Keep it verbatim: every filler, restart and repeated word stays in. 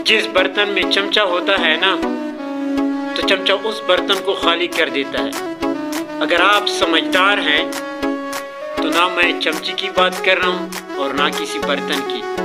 जिस बर्तन में चमचा होता है ना, तो चमचा उस बर्तन को खाली कर देता है। अगर आप समझदार हैं तो ना मैं चमचे की बात कर रहा हूँ और ना किसी बर्तन की।